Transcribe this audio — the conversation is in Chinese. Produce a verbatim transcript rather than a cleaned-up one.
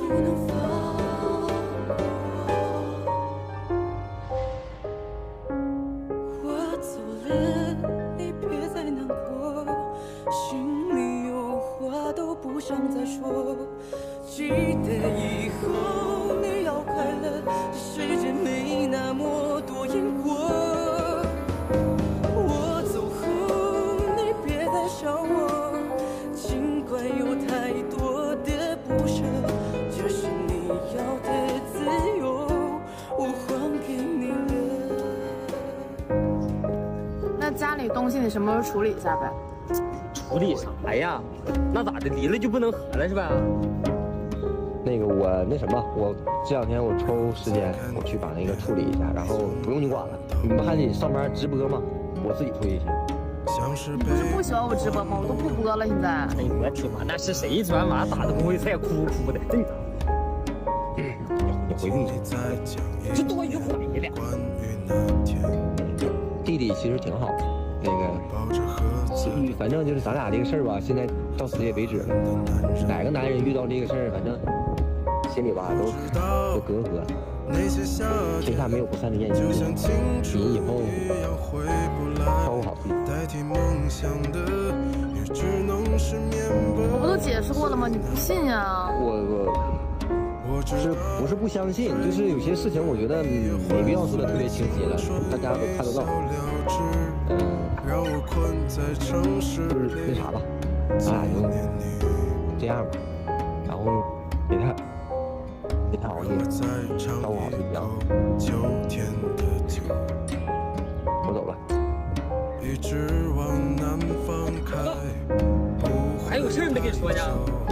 东西你什么时候处理一下呗？ 处理啥呀？那咋的？离了就不能和了是吧？ 那个我那什么，我这两天我抽时间我去把那个处理一下，然后不用你管了。你们还得上班直播吗？我自己处理一下。 你不是不喜欢我直播吗？我都不播了，现在。 哎呦我天妈，那是谁转码打的公会赛哭哭的？这， 你回避一下， 这多余回了。 弟弟其实挺好的。那个，反正就是咱俩这个事儿吧，现在到此也为止了。哪个男人遇到这个事儿，反正心里吧都都隔阂。天下没有不散的宴席，你以后照顾好自己。 我不都解释过了吗？你不信呀？ 我我是不是不相信？就是有些事情，我觉得没必要说的特别清晰了，大家都看得到。嗯，就是那啥吧，咱俩就这样吧，然后别太别太熬夜，照顾好自己啊。我走了。 还有事没跟你说呢？